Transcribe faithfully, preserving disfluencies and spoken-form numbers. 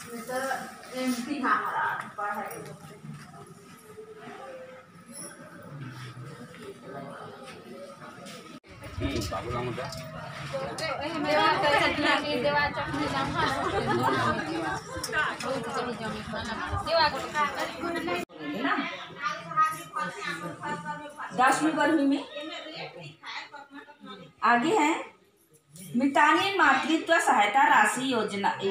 MP हमारा पढ़ाई बाबू राम होता देवा चटनी देवा चटनी दसवीं बारहवीं में आगे है मितानी मातृत्व सहायता राशि योजना।